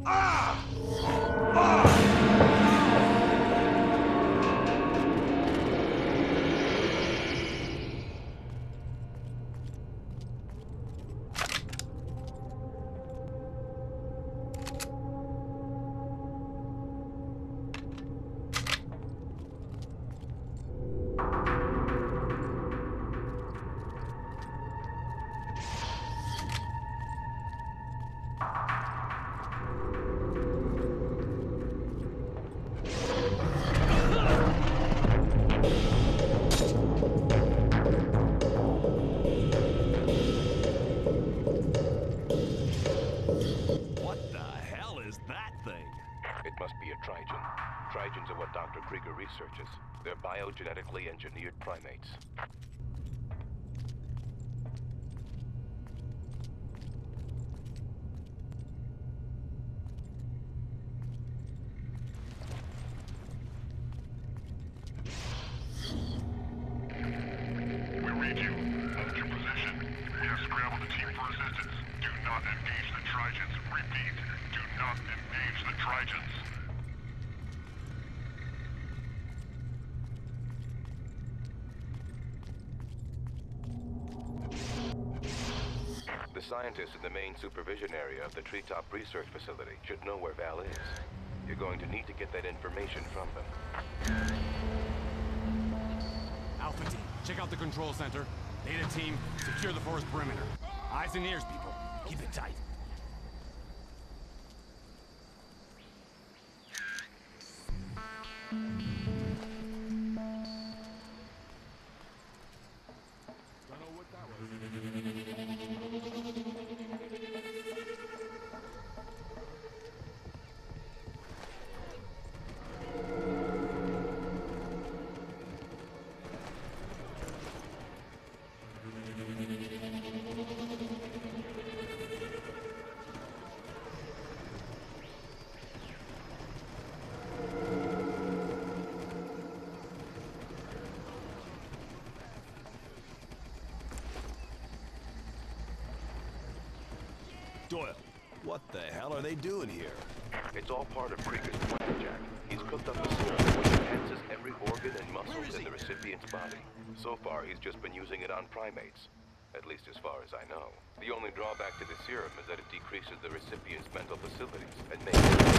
Trigens are what Dr. Krieger researches. They're biogenetically engineered primates. We read you. Hold your position. We have scrambled the team for assistance. Do not engage the Trigens. Repeat, do not engage the Trigens. The scientists in the main supervision area of the Treetop Research Facility should know where Val is. You're going to need to get that information from them. Alpha team, check out the control center. Beta team, secure the forest perimeter. Eyes and ears, people. Keep it tight. Doyle, what the hell are they doing here? It's all part of Krieger's plan, Jack. He's cooked up a serum which enhances every organ and muscle in the recipient's body. So far, he's just been using it on primates. At least as far as I know. The only drawback to the serum is that it decreases the recipient's mental facilities and makes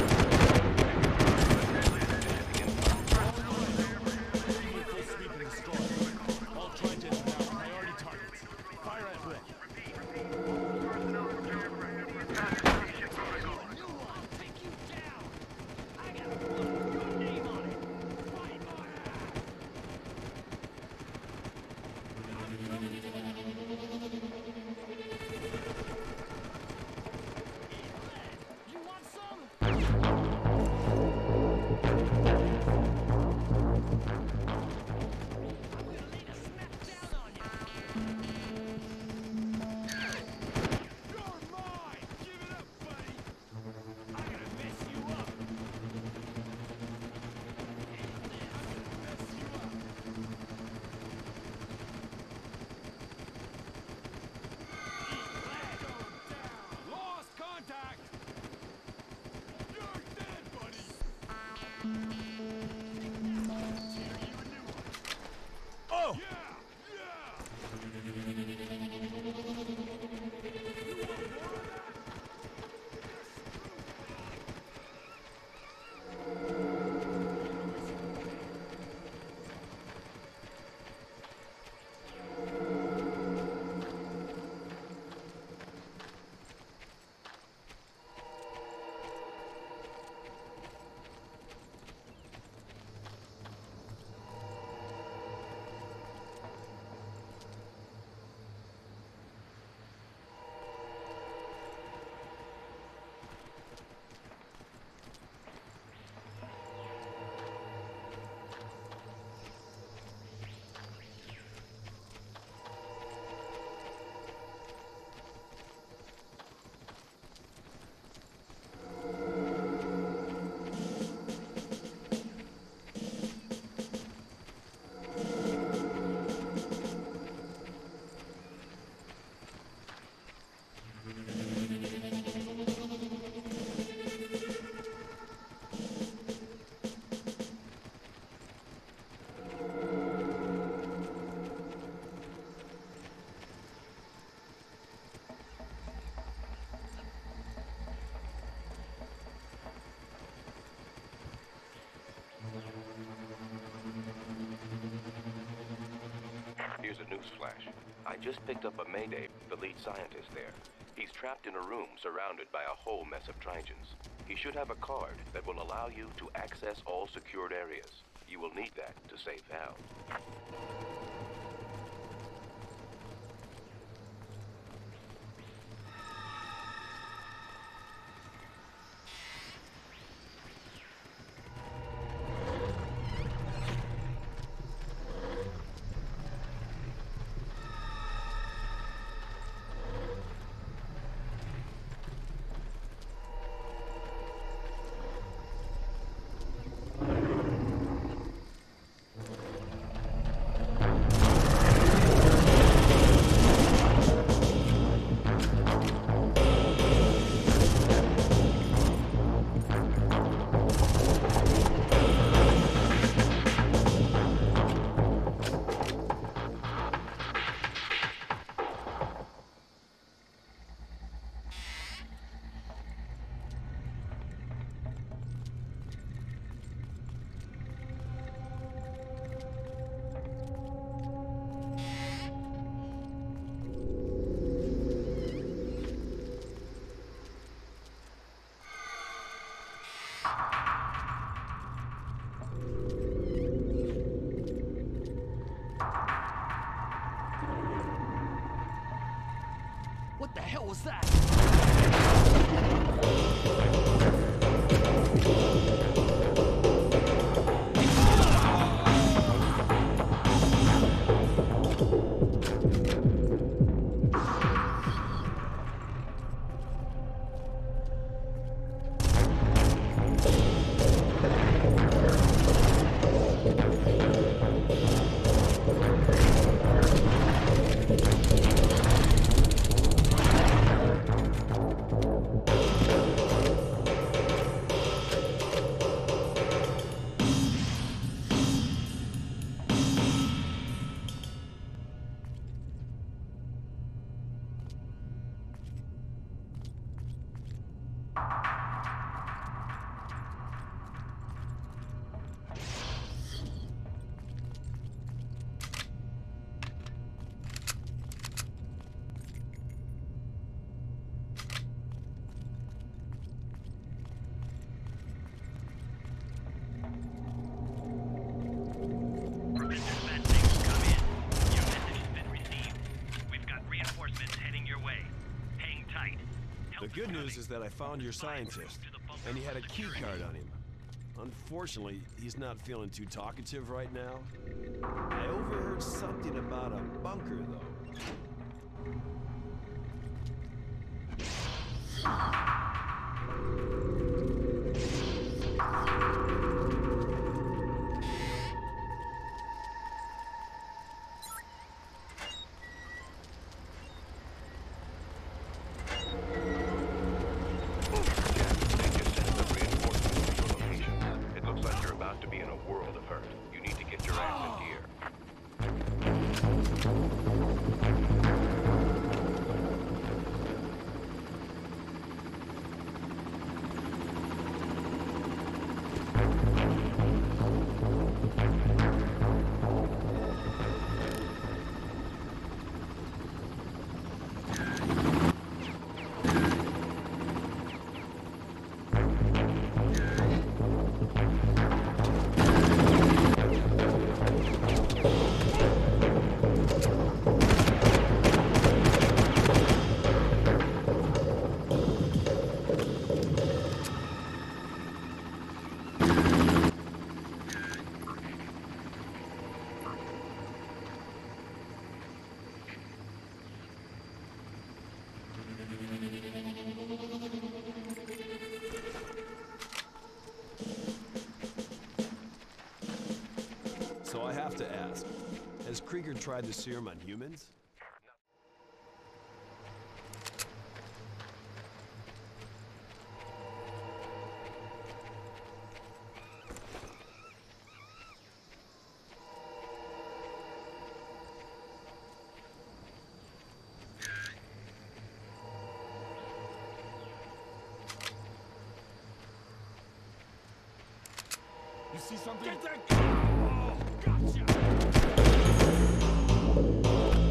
All Trigens are now priority targets. Fire at will. You want some? news flash. I just picked up a mayday, the lead scientist there. He's trapped in a room surrounded by a whole mess of Trigens. He should have a card that will allow you to access all secured areas. You will need that to save Hal. What the hell was that? The good news is that I found your scientist, and he had a key card on him. Unfortunately, he's not feeling too talkative right now. I overheard something about a bunker, though. So I have to ask, has Krieger tried the serum on humans? You see something? Get that! Oh, gotcha!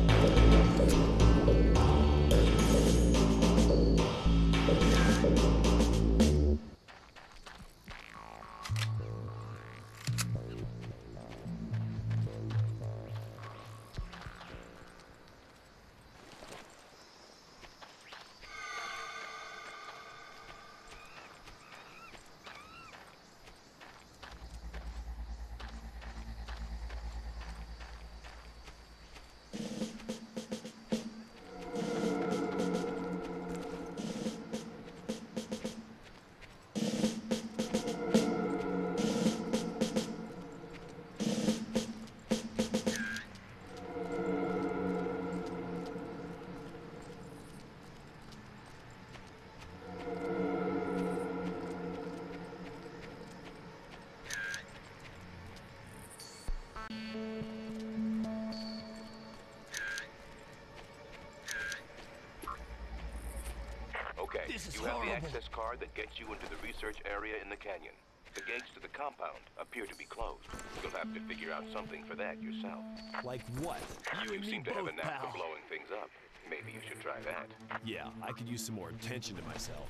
Okay, This is you have the horrible. access card that gets you into the research area in the canyon. The gates to the compound appear to be closed. You'll have to figure out something for that yourself. Like what? You and me seem to have both, a knack pal. for blowing things up. Maybe you should try that. Yeah, I could use some more attention to myself.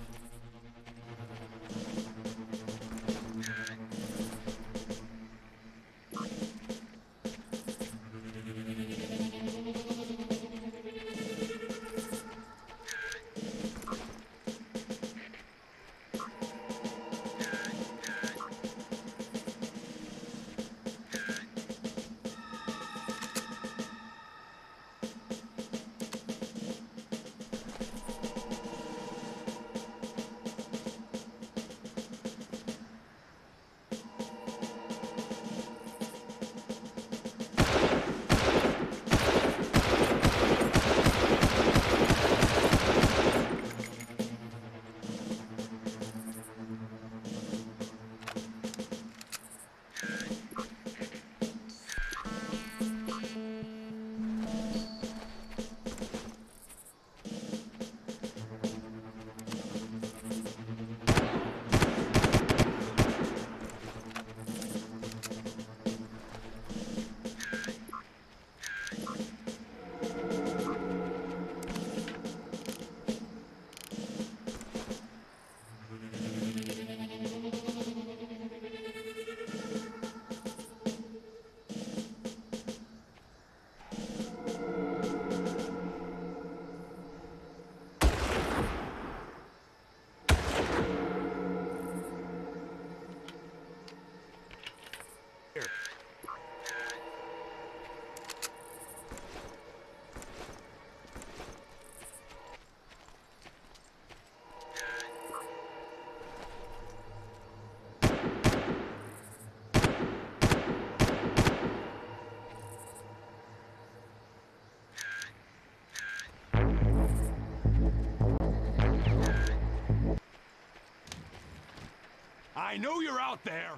I know you're out there!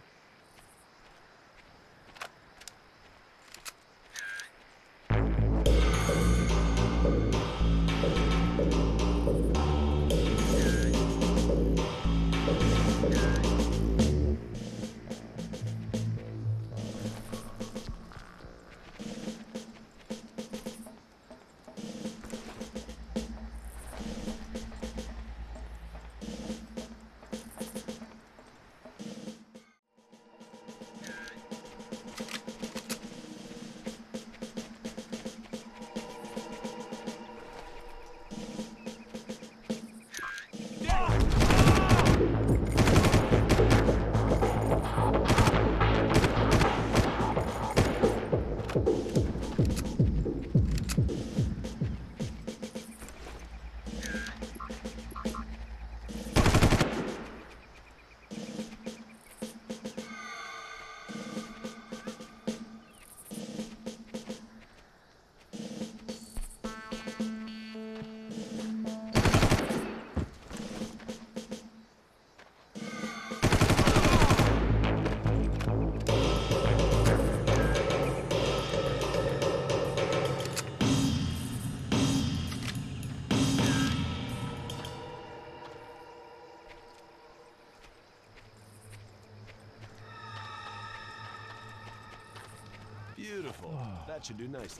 Beautiful. That should do nicely.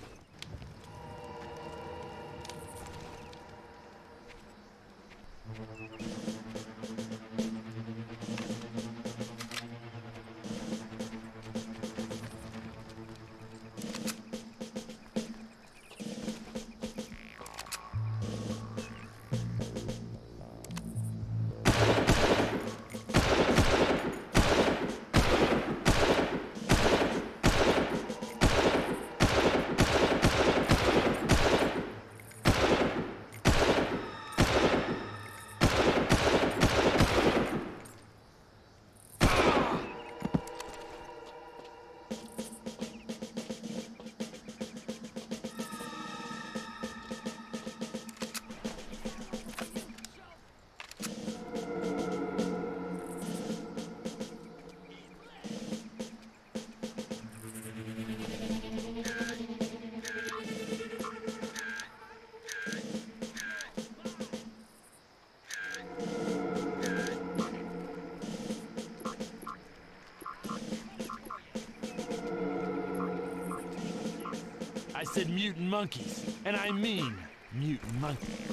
said mutant monkeys, and I mean mutant monkeys.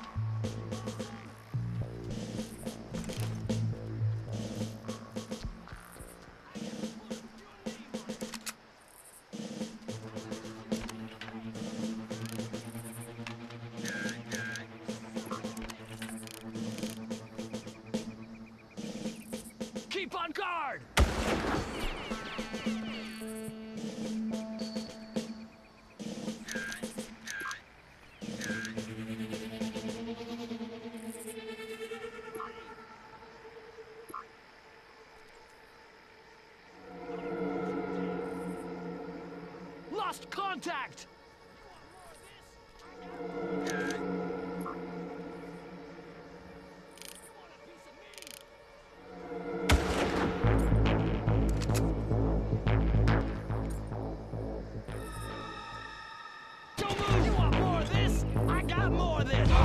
Keep on guard! Lost contact! Don't move! You want more of this? I got more of this!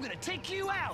I'm gonna take you out!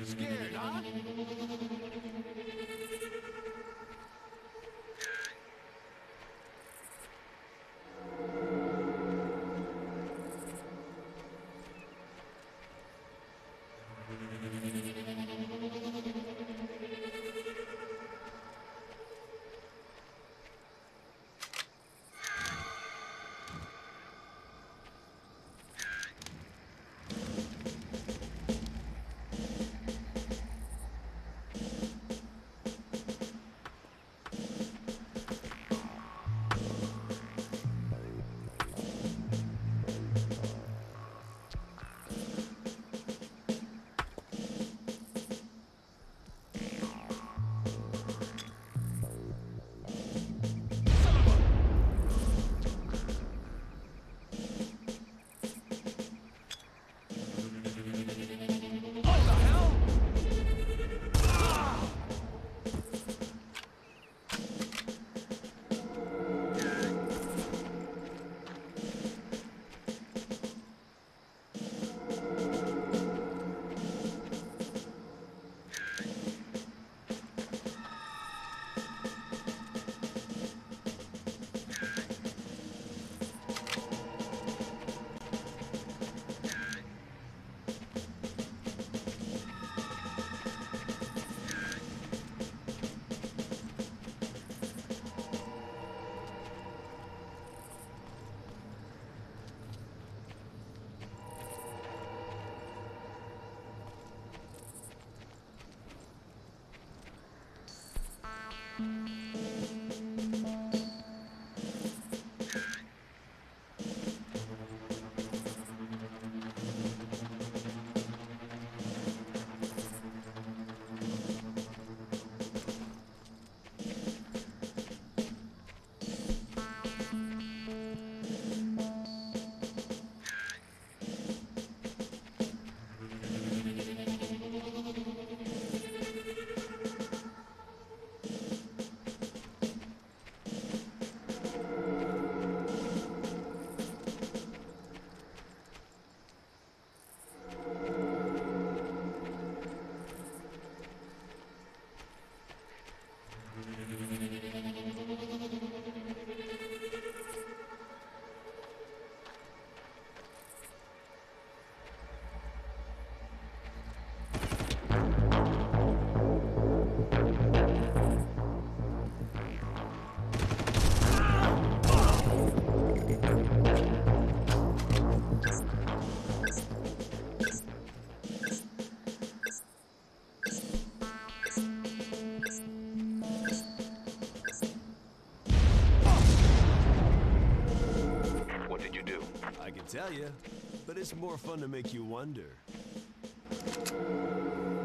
Scared, huh? I can tell you, but it's more fun to make you wonder.